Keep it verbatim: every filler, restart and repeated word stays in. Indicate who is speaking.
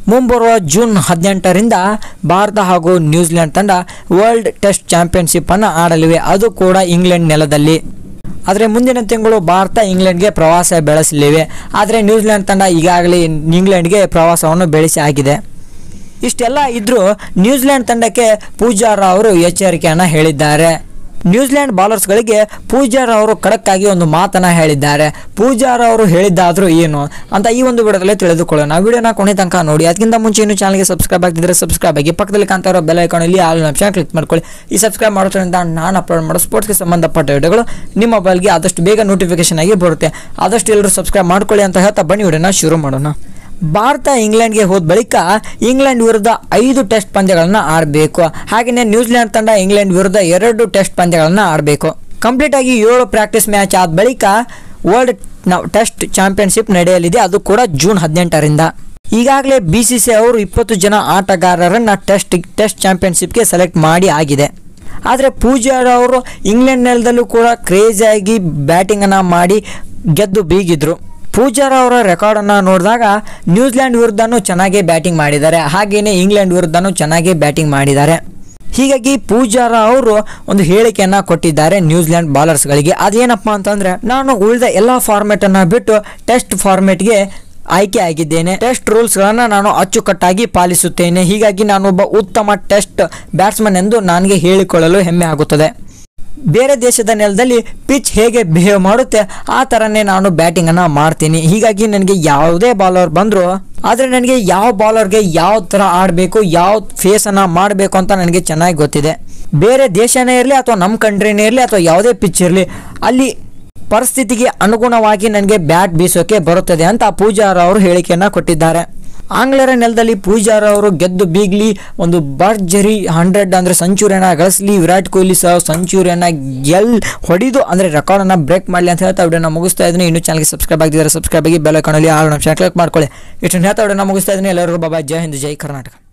Speaker 1: ಮುಂಬರುವ ಜೂನ್ ಹದಿನೆಂಟರಿಂದ ಭಾರತ ಹಾಗೂ ನ್ಯೂಜಿಲೆಂಡ್ ತಂಡ ವರ್ಲ್ಡ್ ಟೆಸ್ಟ್ ಚಾಂಪಿಯನ್ಶಿಪ್ ಅನ್ನು ಆಡಲಿವೆ, ಅದು ಕೂಡ ಇಂಗ್ಲೆಂಡ್ ನೆಲದಲ್ಲಿ. ಆದರೆ ಮುಂದಿನ ತಿಂಗಳು ಭಾರತ ಇಂಗ್ಲೆಂಡ್ಗೆ ಪ್ರವಾಸ ಬೆಳೆಸಲಿವೆ. ಆದರೆ ನ್ಯೂಜಿಲೆಂಡ್ ತಂಡ ಈಗಾಗಲೇ ಇಂಗ್ಲೆಂಡ್ಗೆ ಪ್ರವಾಸವನ್ನು ಬೆಳೆಸಿ ಆಗಿದೆ. ಇಷ್ಟೆಲ್ಲ ಇದ್ರೂ ನ್ಯೂಜಿಲೆಂಡ್ ತಂಡಕ್ಕೆ ಪೂಜಾರ ಅವರು ಎಚ್ಚರಿಕೆಯನ್ನು ಹೇಳಿದ್ದಾರೆ. ನ್ಯೂಜಿಲೆಂಡ್ ಬೌಲರ್ಸ್ಗಳಿಗೆ ಪೂಜಾರ ಅವರು ಖಡಕ್ ಆಗಿ ಒಂದು ಮಾತನ್ನ ಹೇಳಿದ್ದಾರೆ. ಪೂಜಾರ ಅವರು ಹೇಳಿದ್ದಾದ್ರೂ ಏನು ಅಂತ ಈ ಒಂದು ವಿಡಿಯೋದಲ್ಲಿ ತಿಳಿದುಕೊಳ್ಳೋಣ. ವಿಡಿಯೋನ ಕೊನೆ ತನಕ ನೋಡಿ. ಅದಕ್ಕಿಂತ ಮುಂಚೆ ಇನ್ನು ಚಾನಲ್ಗೆ ಸಬ್ಸ್ಕ್ರೈಬ್ ಆಗಿದ್ರೆ ಸಬ್ಸ್ಕ್ರೈಬ್ ಆಗಿ, ಪಕ್ಕದಲ್ಲಿ ಕಾಣ್ತಾ ಇರೋ ಬೆಲ್ ಐಕಾನ್ ಇಲ್ಲಿ ಆಲ್ ಆಪ್ಷನ್ ಕ್ಲಿಕ್ ಮಾಡ್ಕೊಳ್ಳಿ. ಈ ಸಬ್ಸ್ಕ್ರೈಬ್ ಮಾಡೋದ್ರಿಂದ ನಾನು ಅಪ್ಲೋಡ್ ಮಾಡೋ ಸ್ಪೋರ್ಟ್ಸ್ಗೆ ಸಂಬಂಧಪಟ್ಟ ವಿಡಿಯೋಗಳು ನಿಮ್ಮ ಮೊಬೈಲ್ಗೆ ಆದಷ್ಟು ಬೇಗ ನೋಟಿಫಿಕೇಶನ್ ಆಗಿ ಬರುತ್ತೆ. ಆದಷ್ಟು ಎಲ್ಲರೂ ಸಬ್ಸ್ಕ್ರೈಬ್ ಮಾಡ್ಕೊಳ್ಳಿ ಅಂತ ಹೇಳ್ತಾ ಬನ್ನಿ ವಿಡಿಯೋನ ಶುರು ಮಾಡೋಣ. ಭಾರತ ಇಂಗ್ಲೆಂಡ್ಗೆ ಹೋದ ಬಳಿಕ ಇಂಗ್ಲೆಂಡ್ ವಿರುದ್ಧ ಐದು ಟೆಸ್ಟ್ ಪಂದ್ಯಗಳನ್ನು ಆಡಬೇಕು. ಹಾಗೆಯೇ ನ್ಯೂಜಿಲೆಂಡ್ ತಂಡ ಇಂಗ್ಲೆಂಡ್ ವಿರುದ್ಧ ಎರಡು ಟೆಸ್ಟ್ ಪಂದ್ಯಗಳನ್ನು ಆಡಬೇಕು. ಕಂಪ್ಲೀಟ್ ಆಗಿ ಏಳು ಪ್ರಾಕ್ಟೀಸ್ ಮ್ಯಾಚ್ ಆದ ಬಳಿಕ ವರ್ಲ್ಡ್ ಟೆಸ್ಟ್ ಚಾಂಪಿಯನ್ಶಿಪ್ ನಡೆಯಲಿದೆ, ಅದು ಕೂಡ ಜೂನ್ ಹದಿನೆಂಟರಿಂದ. ಈಗಾಗಲೇ ಬಿ ಸಿ ಸಿ ಐ ಅವರು ಇಪ್ಪತ್ತು ಜನ ಆಟಗಾರರನ್ನ ಟೆಸ್ಟ್ ಟೆಸ್ಟ್ ಚಾಂಪಿಯನ್ಶಿಪ್ಗೆ ಸೆಲೆಕ್ಟ್ ಮಾಡಿ ಆಗಿದೆ. ಆದರೆ ಪೂಜಾರ ಅವರು ಇಂಗ್ಲೆಂಡ್ ನೆಲದಲ್ಲೂ ಕೂಡ ಕ್ರೇಜಿಯಾಗಿ ಬ್ಯಾಟಿಂಗನ್ನು ಮಾಡಿ ಗೆದ್ದು ಬೀಗಿದ್ರು. ಪೂಜಾರ ಅವರ ರೆಕಾರ್ಡನ್ನು ನೋಡಿದಾಗ ನ್ಯೂಜಿಲೆಂಡ್ ವಿರುದ್ಧನೂ ಚೆನ್ನಾಗಿ ಬ್ಯಾಟಿಂಗ್ ಮಾಡಿದ್ದಾರೆ, ಹಾಗೆಯೇ ಇಂಗ್ಲೆಂಡ್ ವಿರುದ್ಧನೂ ಚೆನ್ನಾಗಿ ಬ್ಯಾಟಿಂಗ್ ಮಾಡಿದ್ದಾರೆ. ಹೀಗಾಗಿ ಪೂಜಾರ ಅವರು ಒಂದು ಹೇಳಿಕೆಯನ್ನು ಕೊಟ್ಟಿದ್ದಾರೆ ನ್ಯೂಜಿಲೆಂಡ್ ಬೌಲರ್ಸ್ಗಳಿಗೆ. ಅದೇನಪ್ಪ ಅಂತಂದರೆ, ನಾನು ಉಳಿದ ಎಲ್ಲ ಫಾರ್ಮೆಟನ್ನು ಬಿಟ್ಟು ಟೆಸ್ಟ್ ಫಾರ್ಮೆಟ್ಗೆ ಆಯ್ಕೆ ಆಗಿದ್ದೇನೆ. ಟೆಸ್ಟ್ ರೂಲ್ಸ್ಗಳನ್ನು ನಾನು ಅಚ್ಚುಕಟ್ಟಾಗಿ ಪಾಲಿಸುತ್ತೇನೆ. ಹೀಗಾಗಿ ನಾನೊಬ್ಬ ಉತ್ತಮ ಟೆಸ್ಟ್ ಬ್ಯಾಟ್ಸ್ಮನ್ ಎಂದು ನನಗೆ ಹೇಳಿಕೊಳ್ಳಲು ಹೆಮ್ಮೆ ಆಗುತ್ತದೆ. ಬೇರೆ ದೇಶದ ನೆಲದಲ್ಲಿ ಪಿಚ್ ಹೇಗೆ ಬಿಹೇವ್ ಮಾಡುತ್ತೆ ಆ ಥರನೇ ನಾನು ಬ್ಯಾಟಿಂಗನ್ನು ಮಾಡ್ತೀನಿ. ಹೀಗಾಗಿ ನನಗೆ ಯಾವುದೇ ಬಾಲರ್ ಬಂದರೂ, ಆದರೆ ನನಗೆ ಯಾವ ಬಾಲರ್ಗೆ ಯಾವ ಥರ ಆಡಬೇಕು, ಯಾವ ಫೇಸನ್ನು ಮಾಡಬೇಕು ಅಂತ ನನಗೆ ಚೆನ್ನಾಗಿ ಗೊತ್ತಿದೆ. ಬೇರೆ ದೇಶನೇ ಇರಲಿ ಅಥವಾ ನಮ್ಮ ಕಂಟ್ರಿನೇ ಇರಲಿ ಅಥವಾ ಯಾವುದೇ ಪಿಚ್ ಇರಲಿ, ಅಲ್ಲಿ ಪರಿಸ್ಥಿತಿಗೆ ಅನುಗುಣವಾಗಿ ನನಗೆ ಬ್ಯಾಟ್ ಬೀಸೋಕೆ ಬರುತ್ತದೆ ಅಂತ ಪೂಜಾರ ಅವರು ಹೇಳಿಕೆಯನ್ನು ಕೊಟ್ಟಿದ್ದಾರೆ. ಆಂಗ್ಲರ ನೆಲದಲ್ಲಿ ಪೂಜಾರ ಅವರು ಗೆದ್ದು ಬೀಗ್ಲಿ ಒಂದು ಭರ್ಜರಿ ಹಂಡ್ರೆಡ್ ಅಂದರೆ ಸೆಂಚುರಿಯನ್ನು ಗಳಿಸಲಿ, ವಿರಾಟ್ ಕೊಹ್ಲಿ ಸಹ ಸೆಂಚುರಿಯನ್ನು ಗೆಲ್ ಹೊಡಿದು ಅಂದರೆ ರೆಕಾರ್ಡನ್ನು ಬ್ರೇಕ್ ಮಾಡಲಿ ಅಂತ ಹೇಳ್ತಾ ವಿಡಿಯೋನ ಮುಗಿಸ್ತಾ ಇದ್ದೀನಿ. ಇನ್ನೂ ಚಾನಲ್ಗೆ ಸಬ್ಸ್ಕ್ರೈಬ್ ಆಗಿದ್ದಾರೆ ಸಬ್ಸ್ಕ್ರೈಬ್ ಆಗಿ ಬೆಲ್ ಐಕಾನಲ್ಲಿ ಆಲ್ ಆಪ್ಷನ್ ಕ್ಲಿಕ್ ಮಾಡ್ಕೊಳ್ಳಿ. ಇಷ್ಟನ್ನು ಹೇಳ್ತಾ ವಿಡಿಯೋನ ಮುಗಿಸ್ತಾ ಇದ್ದೀನಿ. ಎಲ್ಲರಿಗೂ ಬಾಬಾ, ಜೈ ಹಿಂದ್, ಜೈ ಕರ್ನಾಟಕ.